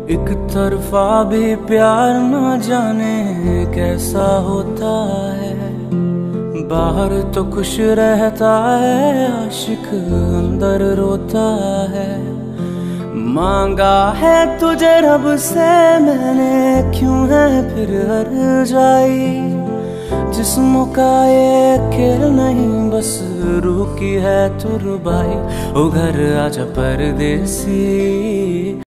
एक तरफा भी प्यार न जाने कैसा होता है। बाहर तो खुश रहता है आशिक, अंदर रोता है। मांगा है तुझे रब से मैंने, क्यों है फिर हर जाई। जिस्मों का ये खेल नहीं, बस रूह की है तुरबाई। ओ घर आजा परदेसी।